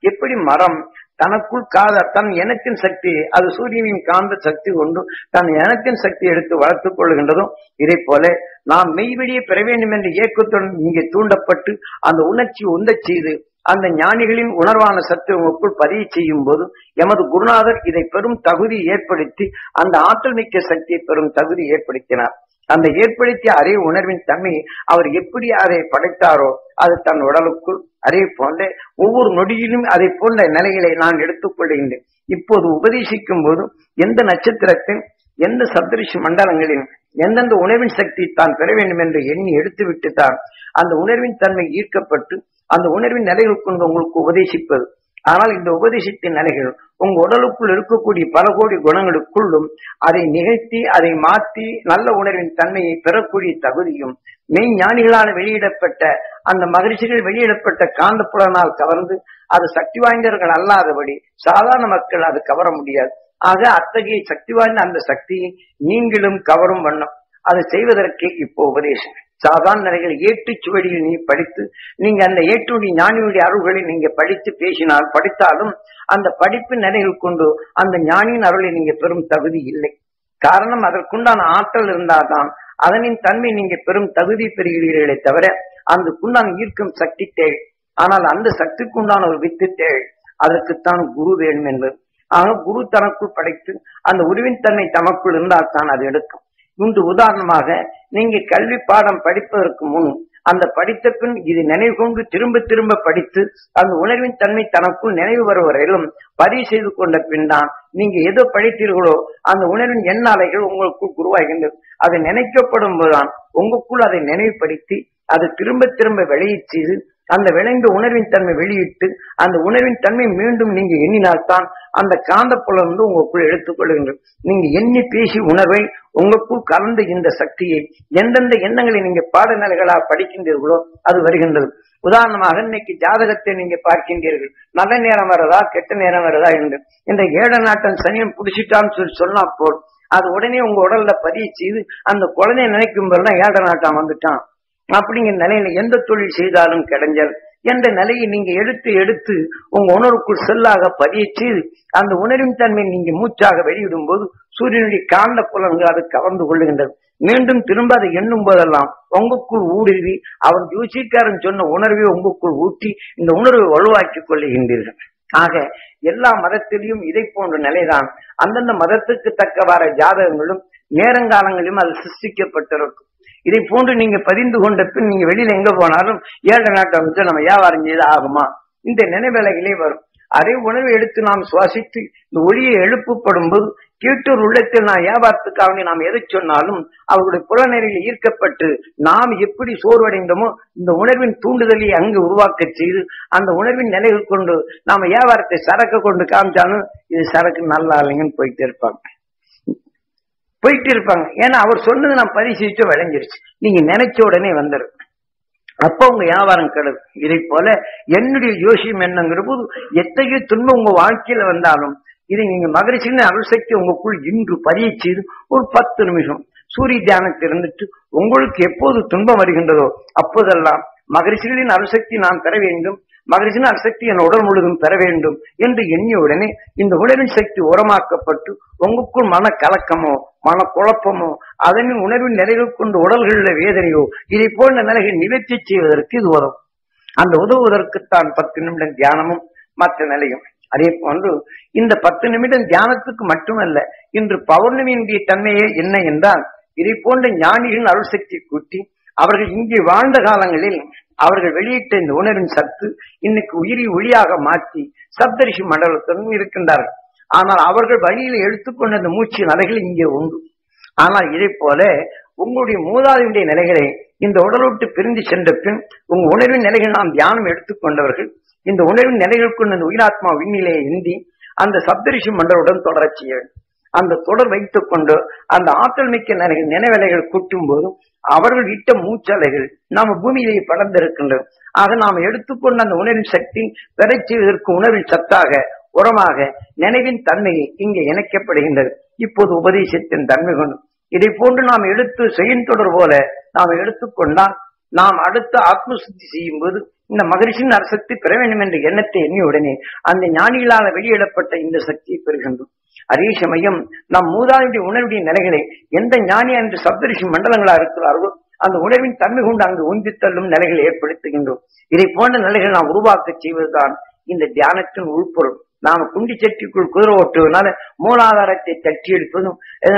எப்படி மரம் தனக்குள் தன் எனத்தின் சக்தி, அது சூரியனின் காந்த சக்தி கொண்டு தன் எனத்தின் சக்தி எடுத்து வளர்த்துக் கொள்கின்றதோ, இதை போல நாம் மெய்வெளியை பெற வேண்டும் என்ற இயக்கத்துடன் இங்கே தூண்டப்பட்டு அந்த உணர்ச்சி உந்தச் செய்து அந்த ஞானிகளின் உணர்வான சத்து உங்களுக்குள் பதிவு செய்யும் போது எமது குருநாதர் இதை பெரும் தகுதி ஏற்படுத்தி அந்த ஆற்றல் மிக்க சக்தியை பெரும் தகுதி ஏற்படுத்தினார். அந்த ஏற்படுத்திய அதே உணர்வின் தன்மையை அவர் எப்படி அதை படைத்தாரோ அது தன் உடலுக்குள் அதே போன்ற ஒவ்வொரு நொடியிலும் அதை போன்ற நிலைகளை நான் எடுத்துக் கொள்கின்றேன். இப்போது உபதேசிக்கும் போது எந்த நட்சத்திரத்தின் எந்த சப்தரிஷி மண்டலங்களின் எந்தெந்த உணர்வின் சக்தி தான் பெற வேண்டும் என்று எண்ணி எடுத்து விட்டுத்தான் அந்த உணர்வின் தன்மை ஈர்க்கப்பட்டு அந்த உணர்வின் நிலைகள் கொண்டு உங்களுக்கு உபதேசிப்பது. ஆனால் இந்த உபதேசத்தின் நிலைகள் உங்க உடலுக்குள் இருக்கக்கூடிய பல கோடி குணங்களுக்குள்ளும் அதை நிகழ்த்தி அதை மாற்றி நல்ல உணர்வின் தன்மையை பெறக்கூடிய தகுதியும் மெய்ஞானிகளால் வெளியிடப்பட்ட அந்த மகிழ்ச்சிகள் வெளியிடப்பட்ட காந்த புலனால் கவர்ந்து அது சக்தி வாய்ந்தவர்கள் அல்லாதபடி சாதாரண மக்கள் அது கவர முடியாது. ஆக அத்தகைய சக்தி வாய்ந்த அந்த சக்தியை நீங்களும் கவரும் வண்ணம் அதை செய்வதற்கு இப்போ உபதேசம். சாதாரண நிலைகள் ஏட்டு சுவடியில் நீ படித்து நீங்க அந்த ஏட்டுடைய ஞானியுடைய அருள்களை நீங்க படித்து பேசினால் படித்தாலும் அந்த படிப்பின் நிலைகள் கொண்டு அந்த ஞானியின் அருளை நீங்க பெரும் தகுதி இல்லை. காரணம் அதற்குண்டான ஆற்றல் இருந்தால்தான் அதனின் தன்மை நீங்க பெரும் தகுதி பெறுகிறீர்களே தவிர அதுக்குண்டான ஈர்க்கும் சக்தி தேவை. ஆனால் அந்த சக்திக்குண்டான ஒரு வித்து தேவை. அதற்குத்தான் குரு வேணும் என்பது. ஆக குரு தனக்குள் படைத்து அந்த உருவின் தன்மை தமக்குள் இருந்தால் தான் அது எடுக்கும். இன்று உதாரணமாக நீங்க கல்வி பாடம் படிப்பதற்கு முன் அந்த படித்த பின் இது நினைவு கொண்டு திரும்ப திரும்ப படித்து அந்த உணர்வின் தன்மை தனக்குள் நினைவு வருவரையிலும் பதிவு செய்து கொண்ட பின் தான் நீங்க எதோ படித்தீர்களோ அந்த உணர்வின் எண்ண அலைகள் உங்களுக்குள் உருவாகின்றது. அது நினைக்கப்படும் போதுதான் உங்களுக்குள் அதை நினைவுபடுத்தி அது திரும்ப திரும்ப விளைய செய்து அந்த விளைந்த உணர்வின் தன்மை வெளியிட்டு அந்த உணர்வின் தன்மை மீண்டும் நீங்க எண்ணினால்தான் அந்த காந்த புலம் வந்து உங்களுக்குள் எடுத்துக்கொள்கின்றது. நீங்க எண்ணி பேசி உணர்வை உங்களுக்குள் கலந்து இந்த சக்தியை எந்தெந்த எண்ணங்களை நீங்க பாடநிலைகளாக படிக்கின்றீர்களோ அது வருகின்றது. உதாரணமாக இன்னைக்கு ஜாதகத்தை நீங்க பார்க்கின்றீர்கள், நல்ல நேரம் வரதா கெட்ட நேரம் வரதா என்று. இந்த ஏழ நாட்டம் சனியம் புடிச்சிட்டான்னு சொன்னா போல் அது உடனே உங்க உடல்ல பதிவு செய்து அந்த குழந்தைய நினைக்கும் போதுதான் ஏழ நாட்டம் வந்துட்டான் அப்படிங்கிற நிலையில எந்த தொழில் செய்தாலும் கிடைஞ்சல் என்ற நிலையை நீங்க எடுத்து எடுத்து உங்க உணர்வுக்குள் செல்லாக பதிய செய்து அந்த உணர்வின் தன்மை நீங்க மூச்சாக வெளியிடும் போது சூரியனுடைய காந்த புலன்கள் அது கவர்ந்து கொள்ளுகின்றது. மீண்டும் திரும்ப அதை எண்ணும் போதெல்லாம் உங்களுக்குள் ஊடுருவி அவர் ஜோசிக்காரன் சொன்ன உணர்வை உங்களுக்குள் ஊற்றி இந்த உணர்வை வலுவாக்கிக் கொள்ளுகின்றீர்கள். ஆக எல்லா மதத்திலையும் இதை போன்ற நிலைதான். அந்தந்த மதத்துக்கு தக்கவாறு ஜாதகங்களும் நேரங்காலங்களிலும் அது சிருஷ்டிக்கப்பட்டிருக்கும். இதை போன்று நீங்க பதிந்து கொண்ட பின் நீங்க வெளியில எங்க போனாலும் ஏழு நாட்டை வந்து நம்ம வியாபாரம் செய்து ஆகுமா இந்த நினைவேலைகளே வரும். அதே உணவை எடுத்து நாம் சுவாசித்து இந்த ஒளியை எழுப்பப்படும் போது கேட்டோர் உள்ளத்தில் நான் வியாபாரத்துக்காக நாம் எதை சொன்னாலும் அவர்களுடைய புலநெறியில் ஈர்க்கப்பட்டு நாம் எப்படி சோர்வடைந்தோமோ இந்த உணர்வின் தூண்டுதலை அங்கு உருவாக்க செய்து அந்த உணர்வின் நிலைகள் கொண்டு நாம வியாபாரத்தை சரக்கு கொண்டு காமிச்சாலும் இது சரக்கு நல்லா இல்லைங்கன்னு போயிட்டே இருப்பாங்க. ஏன்னா அவர் சொன்னது நான் பரிசீலிச்சு விளைஞ்சிருச்சு. நீங்க நினைச்ச உடனே வந்துடும். அப்ப உங்க வியாபாரம் கெடுது. இதை போல என்னுடைய யோசியம் என்னங்கிற போது எத்தகைய துன்பம் உங்க வாழ்க்கையில வந்தாலும் இதை நீங்க மகிழ்ச்சின்னு அருள்சக்தி உங்களுக்குள் இன்று பதிய செய்து ஒரு 10 நிமிஷம் சூரிய தியானத்தில் இருந்துட்டு உங்களுக்கு எப்போது துன்பம் வருகின்றதோ அப்போதெல்லாம் மகிழ்ச்சிகளின் அருள்சக்தி நான் பெற வேண்டும், மகிழ்ச்சியின் அருள்சக்தி என் உடல் முழுதும் பெற வேண்டும் என்று எண்ணிய உடனே இந்த உணர்வின் சக்தி உரமாக்கப்பட்டு உங்களுக்குள் மன கலக்கமோ மன குழப்பமோ அதனின் உணர்வின் நிலைகள் கொண்டு உடல்களில் வேதனையோ இதை போன்ற நிலைகளை நிவர்த்தி செய்வதற்கு இது உதவும். அந்த உதவுவதற்குத்தான் 10 நிமிடம் தியானமும் மற்ற நிலையும். அதே போன்று இந்த 10 நிமிடம் தியானத்துக்கு மட்டுமல்ல, இன்று பௌர்ணமியினுடைய தன்மையே என்ன என்றால் இதை போன்ற ஞானிகளின் அருள்சக்தி கூட்டி அவர்கள் இங்கே வாழ்ந்த காலங்களில் அவர்கள் வெளியிட்ட இந்த உணர்வின் சத்து இன்னைக்கு உயிரி ஒளியாக மாற்றி சப்தரிஷி மண்டலத்துடன் இருக்கின்றார்கள். ஆனால் அவர்கள் வழியில் எடுத்துக்கொண்ட இந்த மூச்சு நிலைகள் இங்கே உண்டு. ஆனால் இதை போல உங்களுடைய மூதாதையுடைய நிலைகளை இந்த உடல் விட்டு பிரிந்து சென்ற பின் உங்க உணர்வின் நிலைகள் நாம் தியானம் எடுத்துக்கொண்டவர்கள் இந்த உணர்வின் நிலைகள் கொண்டு அந்த உயிராத்மா விண்ணிலையை ஏந்தி அந்த சப்தரிஷி மண்டலுடன் தொடரச் செய்ய வேண்டும். அந்த தொடர் வைத்துக் கொண்டு அந்த ஆற்றல் மிக்க நிலைகள் நினைவலைகள் கூட்டும் போதும் அவர்கள் இட்ட மூச்சலைகள் நாம பூமியிலேயே படர்ந்திருக்கின்றோம். ஆக நாம் எடுத்துக்கொண்ட அந்த உணர்வின் சக்தி பெறச் செய்வதற்கு உணர்வின் சத்தாக உரமாக நினைவின் தன்மையை இங்கே இணைக்கப்படுகின்றது. இப்போது உபதேசத்தின் தன்மை கொண்டு இதை போன்று நாம் எடுத்து செய்யும் தொடர் போல நாம் எடுத்துக்கொண்டால் நாம் அடுத்த ஆத்மசுத்தி செய்யும் போது இந்த மகரிஷின் அரசத்தை பெற வேண்டும் என்ற எண்ணத்தை எண்ணிய உடனே அந்த ஞானிகளால் வெளியிடப்பட்ட இந்த சக்தியை பெறுகின்றோம். அதே சமயம் நம் மூதாதையுடைய உணர்வுடைய நிலைகளை எந்த ஞானி என்று சப்தரிஷி மண்டலங்களா இருக்கிறார்களோ அந்த உணர்வின் தன்மை கொண்டு அங்கு உந்தி தள்ளும் நிலைகளை ஏற்படுத்துகின்றோம். இதை போன்ற நிலைகள் நாம் உருவாக்க செய்வதுதான் இந்த தியானத்தின் உள்பொருள். நாம குண்டி சட்டிக்குள் குதிரை ஓட்டுவதனால மூலாதாரத்தை தட்டி எடுப்பதும்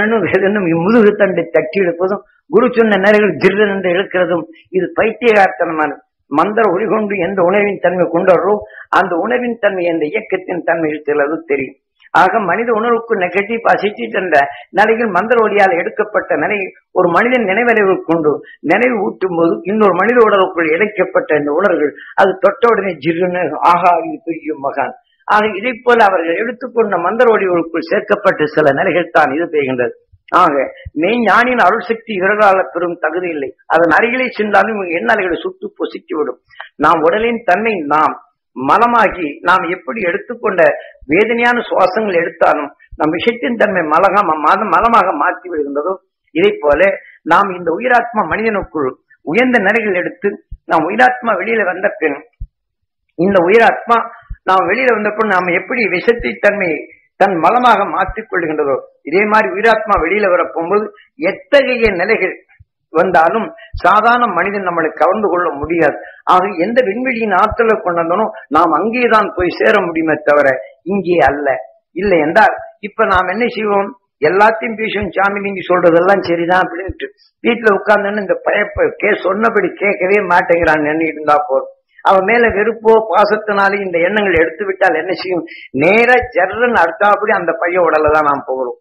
முதுகு தண்டை தட்டி எடுப்பதும் குரு சொன்ன நிலைகள் ஜிர்ரன் என்று இழுக்கிறதும் இது பைத்தியகார்த்தனமான மந்திர ஒளி கொண்டு எந்த உணர்வின் தன்மை கொண்டாடுறோ அந்த உணர்வின் தன்மை என்ற இயக்கத்தின் தன்மை இருக்கிறது தெரியும். ஆக மனித உணர்வுக்கு நெகட்டிவ் பாசிட்டிவ் என்ற நிலையில் மந்திர ஒளியால் எடுக்கப்பட்ட நிலை ஒரு மனிதன் நினைவறிவு கொண்டு நினைவு ஊட்டும் போது இன்னொரு மனித உடலுக்குள் இழைக்கப்பட்ட இந்த உணர்வுகள் அது தொட்ட உடனே ஜிருன்னு ஆகா இது பெரிய மகான். ஆக இதை போல அவர்கள் எடுத்துக்கொண்ட மந்திர ஒளிகளுக்குள் சேர்க்கப்பட்ட சில நிலைகள் தான் இது பெய்கின்றது. ஆக மெய்ஞானின் அருள் சக்தி இவர்களால் பெரும் தகுதி இல்லை. அதன் அருகிலே சென்றாலும் எண்ணலைகளை சுட்டு பொசிக்கிவிடும். நாம் உடலின் தன்மை நாம் மலமாகி நாம் எப்படி எடுத்துக்கொண்ட வேதனையான சுவாசங்கள் எடுத்தாலும் நம் விஷயத்தின் தன்மை மலமாக மாற்றி விடுகின்றதோ இதை போல நாம் இந்த உயிராத்மா மனிதனுக்குள் உயர்ந்த நிலைகள் எடுத்து நாம் உயிராத்மா வெளியில வந்த பின் இந்த உயிராத்மா நாம் வெளியில வந்த பின் நாம் எப்படி விஷத்தை தன்மை தன் மலமாக மாற்றிக் கொள்கின்றதோ இதே மாதிரி உயிராத்மா வெளியில வர போகும்போது எத்தகைய நிலைகள் வந்தாலும் சாதாரண மனிதன் நம்மளை கவர்ந்து கொள்ள முடியாது. ஆக எந்த விண்வெளியின் ஆற்றலை கொண்டனோ நாம் அங்கேதான் போய் சேர முடியுமே தவிர இங்கே அல்ல. இல்லை என்றால் இப்ப நாம் என்ன செய்வோம், எல்லாத்தையும் பேசும் சாமி நீங்க சொல்றதெல்லாம் சரிதான் அப்படின்ட்டு வீட்டுல உட்கார்ந்து இந்த பயப்ப சொன்னபடி கேட்கவே மாட்டேங்கிறான் என்ன இருந்தா போதும். அவன் மேல வெறுப்போ பாசத்தினாலே இந்த எண்ணங்கள் எடுத்து விட்டால் என்ன செய்யும், நேர ஜர்ரன் அடுத்தாப்படி அந்த பையன் உடலதான் நாம் போகிறோம்,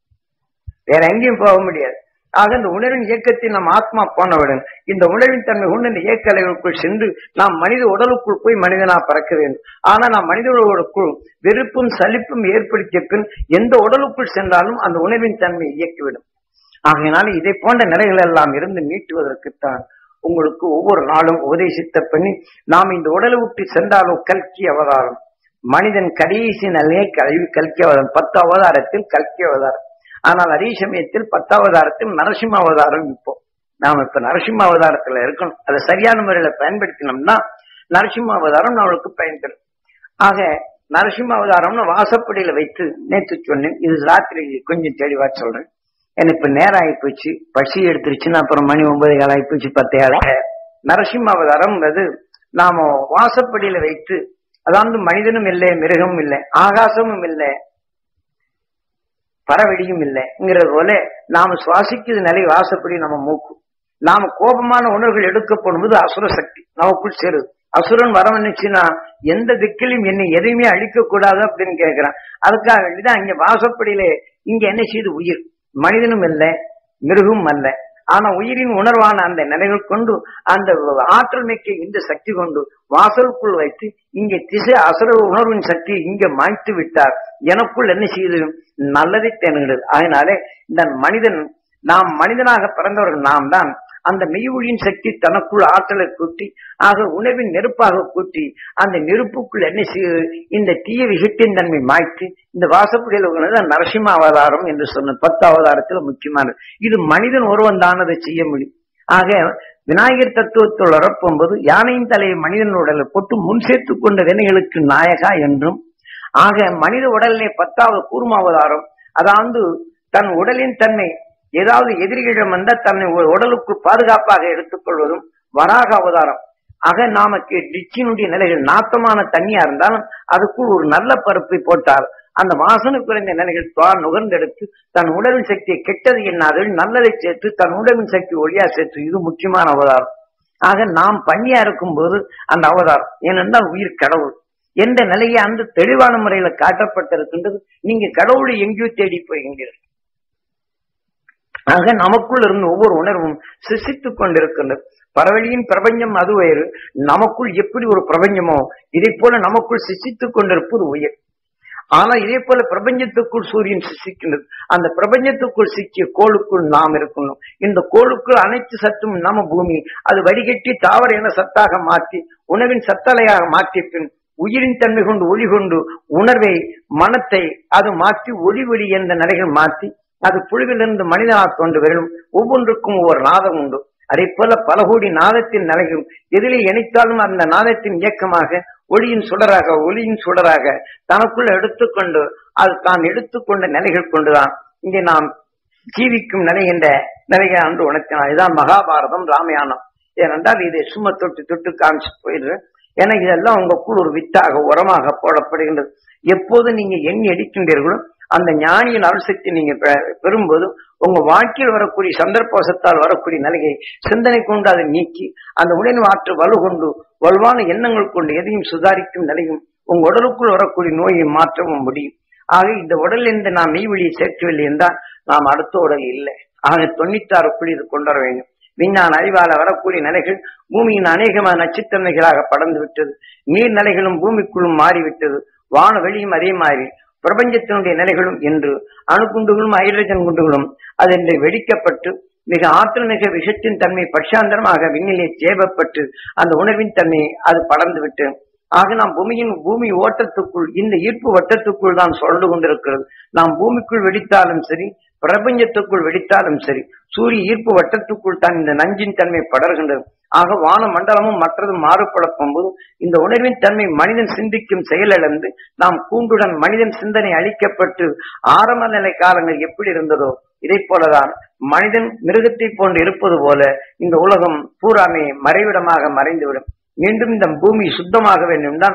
வேற எங்கேயும் போக முடியாது. ஆக இந்த உணர்வின் இயக்கத்தில் நம் ஆத்மா போனவுடன் இந்த உணர்வின் தன்மை கொண்டு இந்த இயக்க அளவுக்குள் சென்று நாம் மனித உடலுக்குள் போய் மனிதனா பறக்க வேண்டும். ஆனா நாம் மனித உடலுக்குள் வெறுப்பும் சலிப்பும் ஏற்படுத்திய பின் எந்த உடலுக்குள் சென்றாலும் அந்த உணர்வின் தன்மை இயக்கிவிடும். ஆகையினால இதை போன்ற நிலைகள் எல்லாம் இருந்து மீட்டுவதற்குத்தான் உங்களுக்கு ஒவ்வொரு நாளும் உபதேசித்த பண்ணி நாம் இந்த உடலை விட்டு சென்றாலும் கல்கி அவதாரம் மனிதன் கடைசி நிலையை கல்கி அவதாரம் 10 அவதாரத்தில் கல்கி அவதாரம். ஆனால் அதே சமயத்தில் 10 அவதாரத்தில் நரசிம்ம அவதாரம். இப்போ நாம இப்ப நரசிம்ம அவதாரத்துல இருக்கணும். அதை சரியான முறையில பயன்படுத்தினோம்னா நரசிம்ம அவதாரம் நம்மளுக்கு பயன்படும். ஆக நரசிம்ம அவதாரம்னு வாசப்படியில வைத்து நேற்று சொன்னேன். இது ராத்திரி கொஞ்சம் தெளிவா சொல்றேன். எனக்கு இப்ப நேரம் ஆகிப்போச்சு, பசி எடுத்துருச்சுன்னா அப்புறம் மணி 9 ஆகிப்போச்சு 10 நரசிம்ம அவதாரம்ன்றது நாம வாசப்படியில வைத்து, அதாவது மனிதனும் இல்லை, மிருகமும் இல்லை, ஆகாசமும் இல்லை, பறவெடியும் இல்லைங்கிறது போல நாம சுவாசிக்கிறது நிலை வாசப்படி நம்ம மூக்கு. நாம கோபமான உணர்வுகள் எடுக்கப்படும் போது அசுர சக்தி நமக்குள் சேருது. அசுரன் வரவன்னுச்சுன்னா எந்த திக்கிலும் என்னை எதையுமே அழிக்க கூடாது அப்படின்னு கேட்கிறான். அதுக்காக வேண்டிதான் இங்க வாசப்படியிலே இங்க என்ன செய்து உயிர் மனிதனும் இல்லை, மிருகமும் அல்ல. ஆனா உயிரின் உணர்வான அந்த நிலைகள் கொண்டு அந்த ஆற்றல் மிக்க இந்த சக்தி கொண்டு வாசலுக்குள் வைத்து இங்கே திசை அசுர உணர்வின் சக்தி இங்க மாய்த்து விட்டார். எனக்குள் என்ன செய்து நல்லதை தேனுகிறது. அதனாலே இந்த மனிதன் நாம் மனிதனாக பிறந்தவர்கள் நாம் தான் அந்த மெய்வொழியின் சக்தி தனக்குள் ஆற்றலை கூட்டி ஆக உணவின் நெருப்பாக கூட்டி அந்த நெருப்புக்குள் என்ன செய்வது இந்த தீய விஷத்தின் தன்மை மாய்த்து இந்த வாசப்படியில் உள்ளது நரசிம்ம அவதாரம் என்று சொன்ன 10 அவதாரத்தில் முக்கியமானது. இது மனிதன் ஒருவன் தான் அதை செய்ய முடியும். ஆக விநாயகர் தத்துவத்தில் வரப்போகும்போது யானையின் தலையை மனிதன் உடலை போட்டு முன் சேர்த்து கொண்ட வினைகளுக்கு நாயகா என்றும், ஆக மனித உடலிலே 10வது கூர்ம அவதாரம், அதாவது தன் உடலின் தன்மை ஏதாவது எதிரிகளிடம் வந்தால் தன்னை உடலுக்குள் பாதுகாப்பாக எடுத்துக்கொள்வதும் வராக அவதாரம். ஆக நாமக்கு டிச்சினுடைய நிலைகள் நாத்தமான தண்ணியா இருந்தாலும் அதுக்குள் ஒரு நல்ல பருப்பை போட்டால் அந்த வாசனை குறைந்த நிலைகள் தான் நுகர்ந்தெடுத்து தன் உடலின் சக்தியை கெட்டது எண்ணாது நல்லதை சேர்த்து தன் உடலின் சக்தி ஒளியா சேர்த்து, இது முக்கியமான அவதாரம். ஆக நாம் பண்ணியா இருக்கும் போது அந்த அவதாரம் ஏனென்றால் உயிர் கடவுள் என்ற நிலையை அந்த தெளிவான முறையில காட்டப்பட்டிருக்கின்றது. நீங்க கடவுளை எங்கேயோ தேடி போகிறீர்கள். ஆக நமக்குள் இருந்து ஒவ்வொரு உணர்வும் சிசித்துக் கொண்டிருக்கின்றது. பரவழியின் பிரபஞ்சம் அது வேறு, நமக்குள் எப்படி ஒரு பிரபஞ்சமோ இதை போல நமக்குள் சிசித்துக் கொண்டிருப்பது உயிர். ஆனா இதே போல பிரபஞ்சத்துக்குள் சூரியன் சிசிக்கின்றது. அந்த பிரபஞ்சத்துக்குள் சிக்கிய கோளுக்குள் நாம் இருக்கணும். இந்த கோளுக்குள் அனைத்து சத்தும் நம்ம பூமி அது வடிகட்டி தாவர என சத்தாக மாற்றி உணவின் சத்தலையாக மாற்றிய பின் உயிரின் தன்மை கொண்டு ஒளி கொண்டு உணர்வை மனத்தை அது மாற்றி ஒளி ஒளி என்ற நிலைகள் மாற்றி அது புழுவிலிருந்து மனிதனாக கொண்டு வரும். ஒவ்வொன்றுக்கும் ஒவ்வொரு நாதம் உண்டு. அதே போல பல கோடி நாதத்தின் நிலையும் எதிலே இணைத்தாலும் அந்த நாதத்தின் இயக்கமாக ஒளியின் சுடராக தனக்குள்ள எடுத்துக்கொண்டு அது தான் எடுத்துக்கொண்ட நிலைகள் கொண்டுதான் இங்கே நாம் ஜீவிக்கும் நிலை என்ற நிலையை அன்று உணர்த்தினார். இதுதான் மகாபாரதம், ராமாயணம். ஏனென்றால் இதை சும்மா தொட்டு காமிச்சு போயிடுறேன். ஏன்னா இதெல்லாம் உங்களுக்குள் ஒரு வித்தாக உரமாக போடப்படுகின்றது. எப்போது நீங்க எண்ணி அடிக்கின்றீர்களோ அந்த ஞானியின் அருள்சக்தி நீங்க பெறும்போது உங்க வாழ்க்கையில் வரக்கூடிய சந்தர்ப்பவசத்தால் வரக்கூடிய நிலையை சிந்தனை கொண்டு அதை நீக்கி அந்த உடனே ஆற்று வலு கொண்டு வலுவான எண்ணங்கள் கொண்டு எதையும் சுதாரிக்கும் நிலையும் உங்க உடலுக்குள் வரக்கூடிய நோயை மாற்றவும் முடியும். ஆக இந்த உடல் என்று நாம் மெய்வெளியை சேர்க்கவில்லை என்றால் நாம் அடுத்த உடல் இல்லை. ஆக 96க்குள் இது கொண்டு வர வேண்டும். விஞ்ஞான அறிவால வரக்கூடிய நிலைகள் பூமியின் அநேகமான நச்சுத்தன்மைகளாக படர்ந்து விட்டது. நீர்நிலைகளும் பூமிக்குள்ளும் மாறிவிட்டது. வான வெளியும் அதே மாதிரி பிரபஞ்சத்தினுடைய நிலைகளும் என்று அணுகுண்டுகளும் ஹைட்ரஜன் குண்டுகளும் அது என்று வெடிக்கப்பட்டு மிக ஆற்றல் மிக விஷத்தின் தன்மை பட்சாந்தரமாக விண்ணிலே சேவப்பட்டு அந்த உணர்வின் தன்மை அது படர்ந்து விட்டு ஆக நாம் பூமி ஓட்டத்துக்குள் இந்த ஈர்ப்பு வட்டத்துக்குள் தான் சொல்ந்து கொண்டிருக்கிறது. நாம் பூமிக்குள் வெடித்தாலும் சரி, பிரபஞ்சத்துக்குள் வெடித்தாலும் சரி, சூரிய ஈர்ப்பு வட்டத்துக்குள் தான் இந்த நஞ்சின் தன்மை படர்கின்றது. ஆக வான மண்டலமும் மற்றதும் மாறுபடுத்தும் போது இந்த உணர்வின் தன்மை மனிதன் சிந்திக்கும் செயலிழந்து நாம் கூண்டுடன் மனிதன் சிந்தனை அளிக்கப்பட்டு ஆரம்ப நிலை காலங்கள் எப்படி இருந்ததோ இதை போலதான் மனிதன் மிருகத்தை போன்று இருப்பது போல இந்த உலகம் பூராமே மறைவிடமாக மறைந்துவிடும். மீண்டும் இந்த பூமி சுத்தமாக வேண்டும் என்றால்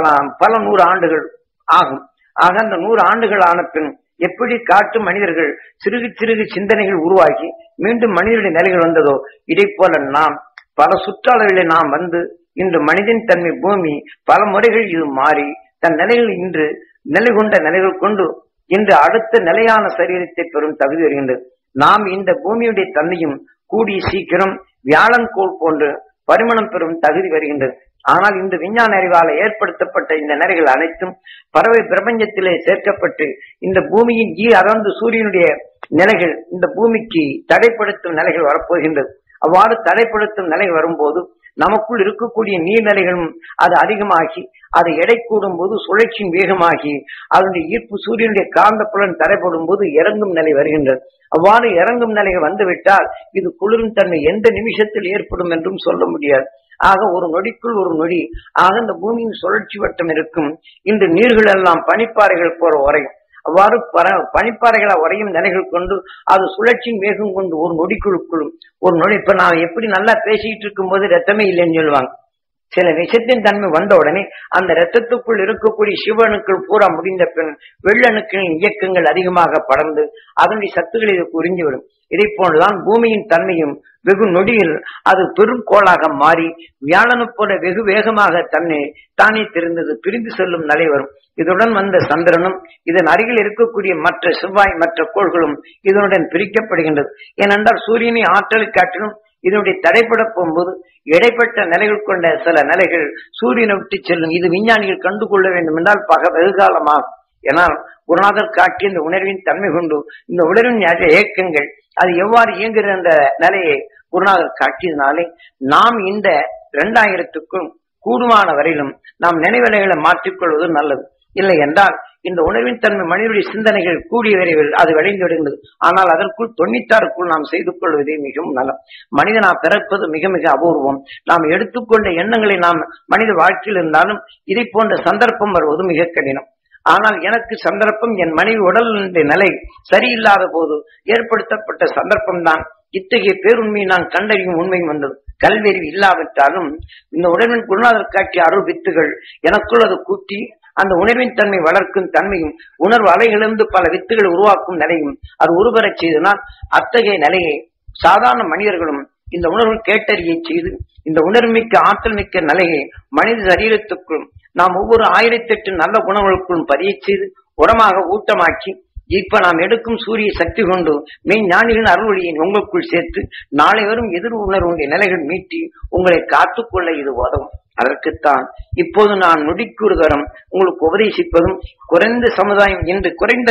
பல 100 ஆண்டுகள் ஆகும். ஆக அந்த 100 ஆண்டுகள் ஆன பின் எப்படி காட்டு மனிதர்கள் சிறுகு சிந்தனைகள் உருவாக்கி மீண்டும் மனிதனுடைய நிலைகள் வந்ததோ இதை போல நாம் பல சுற்றாளர்களை நாம் வந்து இன்று மனிதன் தன்மை பூமி பல முறைகள் இது மாறி தன் நிலைகள் இன்று நிலை கொண்ட நிலைகள் கொண்டு இன்று அடுத்த நிலையான சரீரத்தை பெறும் தகுதி வருகின்றது. நாம் இந்த பூமியுடைய தன்மையும் கூடிய சீக்கிரம் வியாழன் கோள் போன்று பரிமணம் பெறும் தகுதி வருகின்றது. ஆனால் இந்த விஞ்ஞான அறிவால ஏற்படுத்தப்பட்ட இந்த நிலைகள் அனைத்தும் பறவை பிரபஞ்சத்திலே சேர்க்கப்பட்டு இந்த பூமியின் அதாவது சூரியனுடைய நிலைகள் இந்த பூமிக்கு தடைப்படுத்தும் நிலைகள் வரப்போகின்றது. அவ்வாறு தடைப்படுத்தும் நிலைகள் வரும்போது நமக்குள் இருக்கக்கூடிய நீர்நிலைகளும் அது அதிகமாகி அது எடை கூடும் போது சுழற்சியின் வேகமாகி அதனுடைய ஈர்ப்பு சூரியனுடைய காந்த புலன் தடைப்படும் போது இறங்கும் நிலை வருகின்றது. அவ்வாறு இறங்கும் நிலைகள் வந்துவிட்டால் இது குளிரும் தன்மை எந்த நிமிஷத்தில் ஏற்படும் என்றும் சொல்ல முடியாது. ஆக ஒரு நொடிக்குள் ஒரு நொடி ஆக இந்த பூமியின் சுழற்சி வட்டம் இருக்கும். இந்த நீர்கள் எல்லாம் பனிப்பாறைகள் போற உரையும். அவ்வாறு பனிப்பாறைகளை உரையும் நிலைகள் கொண்டு அது சுழற்சியின் வேகம் கொண்டு ஒரு நொடிக்குழுக்குள்ளும் ஒரு நொடி. இப்ப நான் எப்படி நல்லா பேசிட்டு இருக்கும் போது ரத்தமே இல்லைன்னு சொல்லுவாங்க. சில விஷத்தின் தன்மை வந்த உடனே அந்த ரத்தத்துக்குள் இருக்கக்கூடிய சிவணுக்கள் பூரா முடிந்த பின் வெள்ளணுக்களின் இயக்கங்கள் அதிகமாக படர்ந்து அதனுடைய சத்துக்களை இதுக்கு உறிஞ்சிவிடும். இதை போன்றுதான் பூமியின் தன்மையும் வெகு நொடியில் அது பெருங்கோளாக மாறி வியாழனு போல வெகு வேகமாக தானே தெரிந்தது பிரிந்து செல்லும் நிலை வரும். இதுடன் வந்த சந்திரனும் இதன் அருகில் இருக்கக்கூடிய மற்ற செவ்வாய் மற்ற கோள்களும் இதனுடன் பிரிக்கப்படுகின்றது. ஏனென்றால் சூரியனை ஆற்றலை காட்டிலும் இதனுடைய தடைப்பட போகும்போது இடைப்பட்ட நிலைகள் கொண்ட சில நிலைகள் சூரியனை விட்டு செல்லும். இது விஞ்ஞானிகள் கண்டுகொள்ள வேண்டும் என்றால் வெகுகாலமாகும். ஏனால் குருநாதர் காட்டிய இந்த உணர்வின் தன்மை கொண்டு இந்த உணர்வின் இயக்கங்கள் அது எவ்வாறு இயங்குகிற அந்த நிலையை குருநாதர் காட்டியதுனாலே நாம் இந்த 2000க்கும் கூடுமான வரையிலும் நாம் நினைவலைகளை மாற்றிக்கொள்வது நல்லது. இல்லை என்றால் இந்த உணர்வின் தன்மை மனிதனுடைய சிந்தனைகள் கூடிய விரைவில் அது விளைந்து விடுகிறது. ஆனால் அதற்குள் 96க்குள் நாம் செய்து கொள்வதே மிகவும் நலம். மனிதனா பிறப்பது மிக மிக அபூர்வம். நாம் எடுத்துக்கொண்ட எண்ணங்களை நாம் மனித வாழ்க்கையில் இருந்தாலும் இதை போன்ற சந்தர்ப்பம் வருவது மிக கடினம். ஆனால் எனக்கு சந்தர்ப்பம் என் மனைவி உடல் நிலை சரியில்லாத போது ஏற்படுத்தப்பட்ட சந்தர்ப்பம் தான் இத்தகைய பேருண்மையை நான் கண்டறியும் உண்மையும் வந்தது. கல்வியறிவு இல்லாவிட்டாலும் இந்த உணர்வின் குருநாதர் காட்டிய அருள் வித்துகள் எனக்குள் அது கூட்டி அந்த உணர்வின் தன்மை வளர்க்கும் தன்மையும் உணர்வு அலைகளிலிருந்து பல வித்துகளை உருவாக்கும் நிலையும் அது உருவரச் செய்தனால் அத்தகைய நிலையை சாதாரண மனிதர்களும் இந்த உணர்வு கேட்டறியை செய்து இந்த உணர்வுமிக்க ஆற்றல் மிக்க நிலையை மனித சரீரத்துக்குள் நாம் ஒவ்வொரு 1008 நல்ல குணங்களுக்குள்ளும் பதிய செய்து உரமாக ஊட்டமாக்கி இப்ப நாம் எடுக்கும் சூரிய சக்தி கொண்டு மெய்ஞானிகளின் அருள்வழியை உங்களுக்குள் சேர்த்து நாளை வரும் எதிர் உணர்வுடைய நிலைகள் மீட்டி உங்களை காத்துக்கொள்ள இது உதவும். அதற்குத்தான் இப்போது நான் நொடிக்கூறு தரம் உங்களுக்கு உபதேசிப்பதும் குறைந்த சமுதாயம் என்று குறைந்த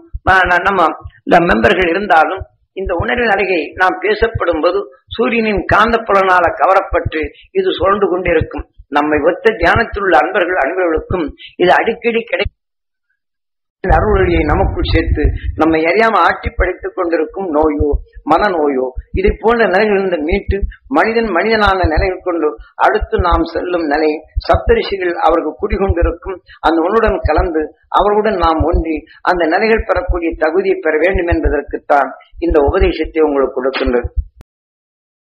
நம்ம மெம்பர்கள் இருந்தாலும் இந்த உணர்வின் அருகே நாம் பேசப்படும் போது சூரியனின் காந்த புலனால கவரப்பட்டு இது சொல்ந்து கொண்டிருக்கும். நம்மை ஒத்த தியானத்தில் உள்ள அன்பர்கள் அனைவர்களுக்கும் இது அடிக்கடி அருள்வழியை நமக்குள் சேர்த்து நம்மை அறியாம ஆட்டி படைத்துக் கொண்டிருக்கும் நோயோ மனநோயோ இதை போன்ற நிலைகளிலிருந்து மீட்டு மனிதனான நிலையில் கொண்டு அடுத்து நாம் செல்லும் நிலை சப்தரிஷிகள் அவர்கள் குடிகொண்டிருக்கும் அந்த உன்னுடன் கலந்து அவர்களுடன் நாம் ஒன்றி அந்த நிலைகள் பெறக்கூடிய தகுதியை பெற வேண்டும் என்பதற்குத்தான் இந்த உபதேசத்தை உங்களுக்கு கொடுக்கின்றது.